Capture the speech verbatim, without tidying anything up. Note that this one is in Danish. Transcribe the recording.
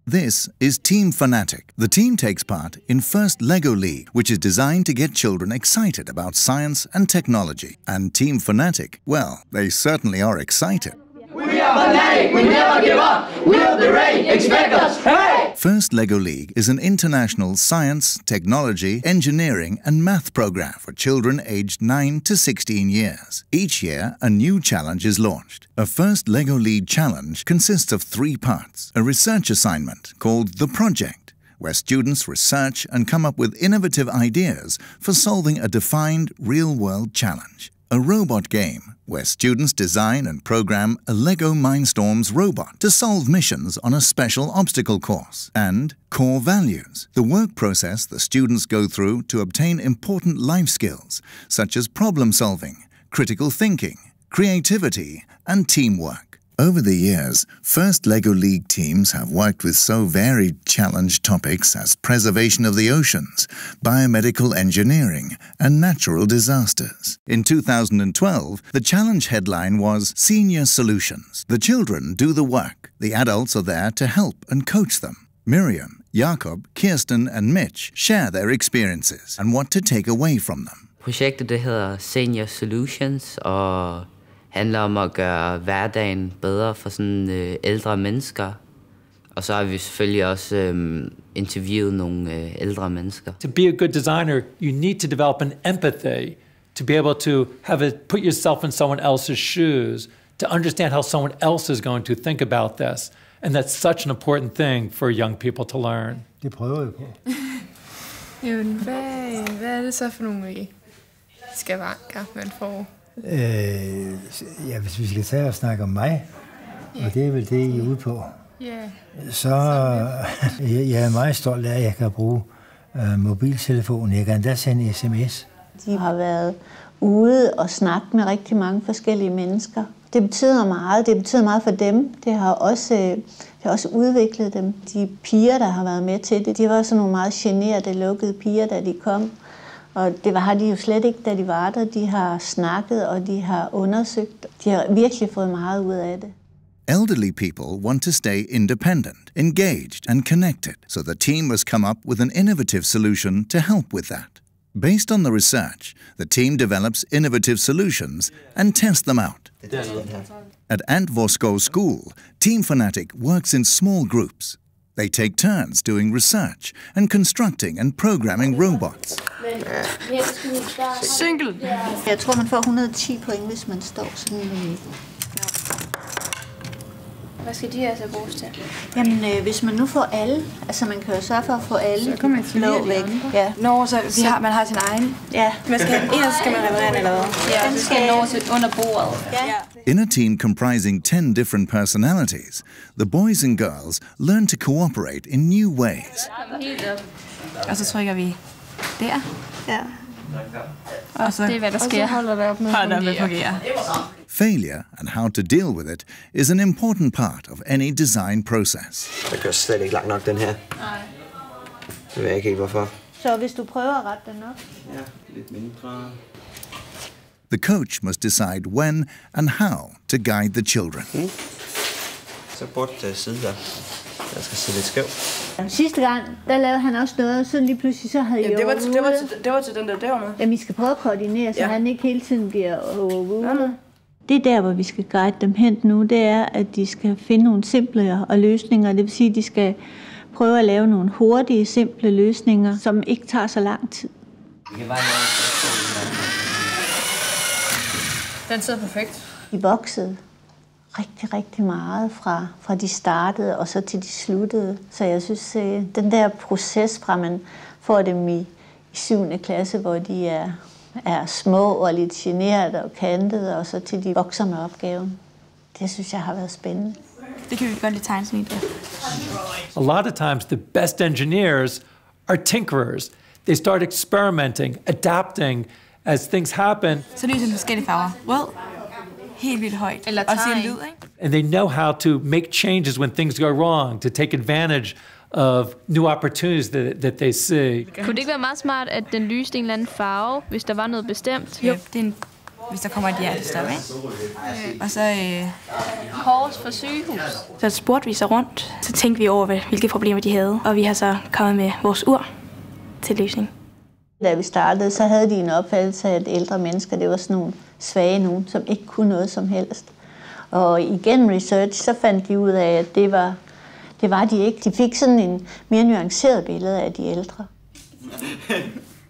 This is Team Fanatic. The team takes part in First Lego League, which is designed to get children excited about science and technology. And Team Fanatic, well, they certainly are excited. We are Fanatic! We never give up! We'll be ready! Expect us! Hey! First Lego League is an international science, technology, engineering and math program for children aged nine to sixteen years. Each year, a new challenge is launched. A First Lego League challenge consists of three parts. A research assignment called The Project, where students research and come up with innovative ideas for solving a defined real-world challenge. A robot game, where students design and program a Lego Mindstorms robot to solve missions on a special obstacle course. And Core Values, the work process the students go through to obtain important life skills, such as problem solving, critical thinking, creativity, and teamwork. Over the years, First Lego League teams have worked with so varied challenge topics as preservation of the oceans, biomedical engineering, and natural disasters. In two thousand twelve, the challenge headline was Senior Solutions. The children do the work. The adults are there to help and coach them. Miriam, Jakob, Kirsten, and Mitch share their experiences and what to take away from them. Projektet det hedder Senior Solutions og handler om at gøre hverdagen bedre for sådan øh, ældre mennesker. Og så har vi selvfølgelig også øh, interviewet nogle øh, ældre mennesker. To be a good designer, you need to develop an empathy to be able to have it, put yourself in someone else's shoes, to understand how someone else is going to think about this. And that's such an important thing for young people to learn. Det prøver jeg på. Jamen, hvad, hvad er det så for nogle skavanker, man får? Øh, ja, hvis vi skal tage og snakke om mig, yeah. og det er vel det, I er ude på, yeah. så jeg, jeg er meget stolt af, at jeg kan bruge øh, mobiltelefonen. Jeg kan endda sende sms. De har været ude og snakke med rigtig mange forskellige mennesker. Det betyder meget. Det betyder meget for dem. Det har også, det har også udviklet dem. De piger, der har været med til det, de var sådan nogle meget generede, lukkede piger, da de kom. Og det har de jo slet ikke, da de var der. De har snakket, og de har undersøgt. De har virkelig fået meget ud af det. Elderly people want to stay independent, engaged and connected, so the team must come up with an innovative solution to help with that. Based on the research, the team develops innovative solutions and tests them out. At Antvorskov School, Team Fanatic works in small groups. They take turns doing research and constructing and programming robots. Single. Jeg tror, man får et hundrede og ti point, hvis man står sådan en. Hvad skal de her så bruges til? Jamen, øh, hvis man nu får alle, altså man kan jo sørge for at få alle blå væk. Ja. Nå, så vi har, man har sin egen. Ja. Hvad skal, ellers skal man reparere eller hvad? Ja, den skal nå til under bordet. Ja. In a team comprising ten different personalities, the boys and girls learn to cooperate in new ways. Og så trykker vi der. Ja. Og så, det er, hvad der sker. Og så holder det op med at fungere. Failure and how to deal with it is an important part of any design process. Det kører slet ikke langt nok, den her. Nej. Det ved jeg ikke helt, hvorfor. Så hvis du prøver at rette den op? Ja, lidt mindre. The coach must decide when and how to guide the children. Mm. Så burde det sidde der. Jeg skal sidde lidt skævt. Sidste gang, der lavede han også noget, og så lige pludselig så havde jeg det var, til, det, var til, det var til den der der med. Jamen, I skal prøve at koordinere, så ja. Han ikke hele tiden bliver overvåget. Det er der, hvor vi skal guide dem hen nu, det er, at de skal finde nogle simple og løsninger. Det vil sige, at de skal prøve at lave nogle hurtige, simple løsninger, som ikke tager så lang tid. Den sidder perfekt. De voksede rigtig, rigtig meget fra, fra de startede og så til de sluttede. Så jeg synes, den der proces fra man får dem i, i syvende klasse, hvor de er, er små og lidt generede og kantede, og så til de vokser med opgaven. Det synes jeg har været spændende. Det kan vi godt lide tegnsnit. A lot of times the best engineers are tinkerers. They start experimenting, adapting as things happen. Så lyser den forskellige farver. Rød, helt vildt højt. Eller og siger lyd, ikke? And they know how to make changes when things go wrong, to take advantage of new opportunities that, that they see. Kunne det ikke være meget smart, at den lyste en eller anden farve, hvis der var noget bestemt? Jo, det er en hvis der kommer et hjertestop, ikke? Og så... Øh, Kors for sygehus. Så spurgte vi så rundt, så tænkte vi over, hvilke problemer de havde, og vi har så kommet med vores ur til løsning. Da vi startede, så havde de en opfattelse af, at ældre mennesker, det var sådan nogle svage nogen, som ikke kunne noget som helst. Og igennem research, så fandt de ud af, at det var, det var de ikke. De fik sådan en mere nuanceret billede af de ældre.